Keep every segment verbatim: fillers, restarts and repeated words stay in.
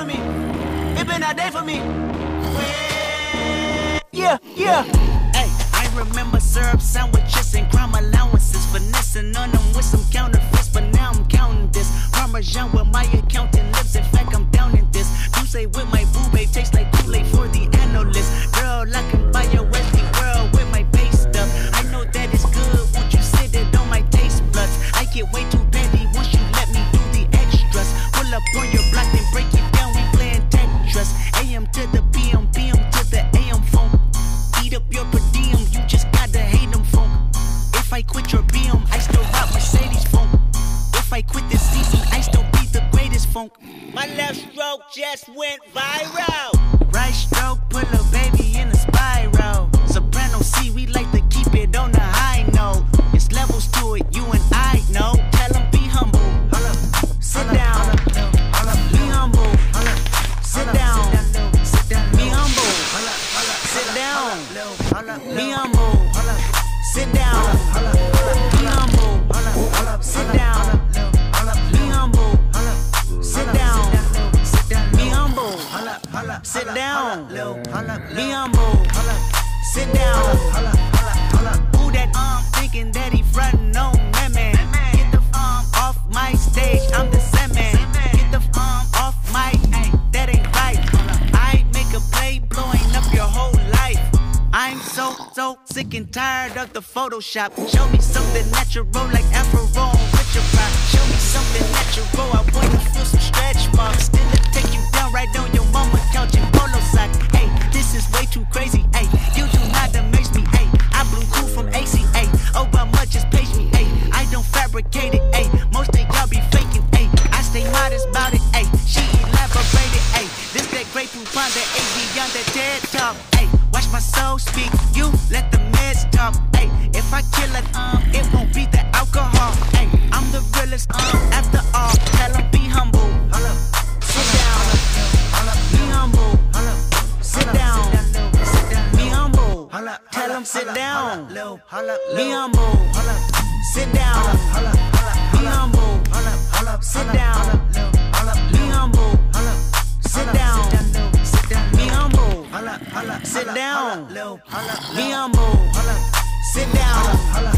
for me. It been a day for me. Yeah, yeah. Hey, I remember syrup sandwiches and crime allowances, finessing on them with some counterfeits, but now I'm counting this. Parmesan where my accountant lives. In fact, I'm down in this. You say with my boo babe tastes like Kool-Aid for the analyst. Girl, I can buy your Westie world with my base stuff. I know that it's good. Won't you sit it on my taste buds? I get way too petty once you let me do the extras. Pull up on your block and break it down. We playing Tetris. A M to the P M, P M to the A M phone. Eat up your per diem. You just gotta hate them phone. If I quit your B M, I still rock Mercedes phone. If I quit this season, I still be the greatest funk. My left stroke just went viral. Right stroke put a baby in a spiral. Soprano C, we like to keep it on the high note. It's levels to it, you and I know. Tell them be humble. Sit down. Be humble. Sit down. Be humble. Sit down. Be humble. Sit down. Be humble. Sit down. Be humble. Sit down. Be humble. Sit down. Be humble. Sit down. Who that um thinking that he frontin' on me, man? Get the um off my stage, I'm the same man. Get the um off my, ay, that ain't right. I make a play blowing up your whole life. I'm so, so sick and tired of the Photoshop. Show me something natural like Afro on Richard Rock. Show me something natural, I wanna feel some stretch marks. Still to take you down right on your mama couch in polo sock. Hey, this is way too crazy, hey. You do not amaze me, hey. I blew cool from A C A. Oh, how much just page me, hey. I don't fabricate it, hey. Most of y'all be faking, hey. I stay modest about it, hey. She elaborated, hey. This that great poupon, that A beyond that TED talk, hey. Watch my soul speak, you let the meds talk, hey. If I kill it, um, it won't be the alcohol, hey. I'm the realest, um, after all. Tell them be humble. Sit down. Be humble. Sit down. Be humble. Tell them sit down. Be humble. Sit down. Be humble. Sit down. Be humble. Sit down. Be humble. Sit down. Be humble. Sit down.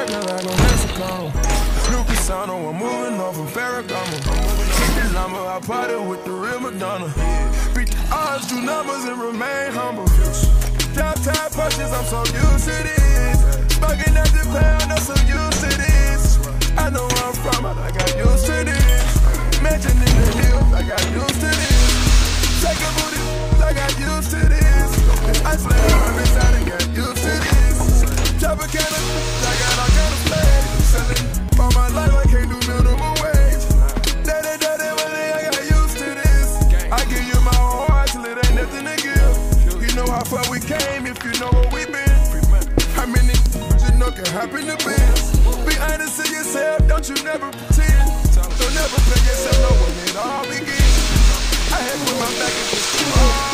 working like a Mexican. New Pisano, I'm moving off from Ferragamo. Keep the lumber, I party with the real Madonna. Beat the odds, do numbers, and remain humble. Drop top punches, I'm so used to this. Smoking at the pound, I'm so used to this. I know where I'm from, but I got used to this. Mansion in the hills, I got used to this. Take a booty, I got used to this. I slay on the side and got used to this. Chop a can of, I got all kind of plays. Selling all my life, I can't do minimum wage. Daddy, daddy, money, I got used to this. I give you my whole heart till it ain't nothing to give. You know how far we came if you know where we been. How many you know can happen to be? Be honest to yourself, don't you never pretend. Don't never play yourself, know when it all begins. I had put my back against the wall.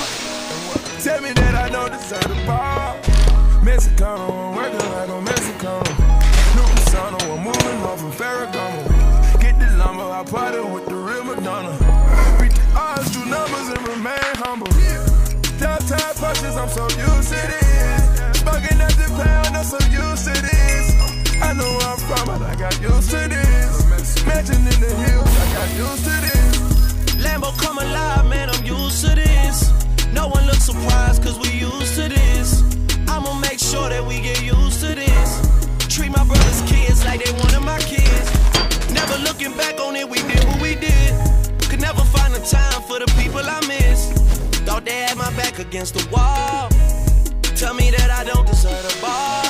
Tell me that I don't deserve the ball. Mexicano, I'm working like a Mexicano. New Pisano, I'm moving off from Ferragamo. Get the lumber, I party with the real Madonna. Beat the odds, do numbers, and remain humble. Drop top punches, I'm so used to this. Smoking at the pound, I'm so used to this. I know where I'm from, but I got used to this. Mansion in the hills, I got used to this. Lambo come alive, man, I'm used to this. No one looks surprised, cause we used to this. I'ma make sure that we get used to this. Treat my brother's kids like they one of my kids. Never looking back on it, we did what we did. Could never find the time for the people I miss. Thought they had my back against the wall. Tell me that I don't deserve the ball.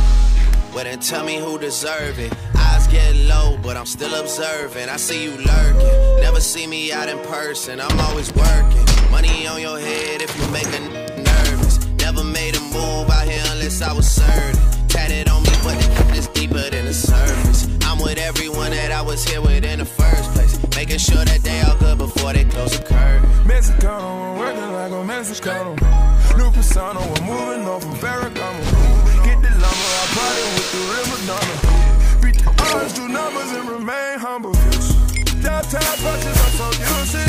Well then tell me who deserve it. Eyes get low, but I'm still observing. I see you lurking. Never see me out in person, I'm always working. Money on your head if you make a n nervous. Never made a move out here unless I was certain. Tatted on me, but it's deeper than the surface. I'm with everyone that I was here with in the first place. Making sure that they all good before they close the curtain. Mexicano, I'm working like a Mexicano. New Pisano, I'm moving off from Ferragamo. Get the lumber, I party with the real Madonna. Beat the odds, do numbers, and remain humble. Drop top punches, I'm so used to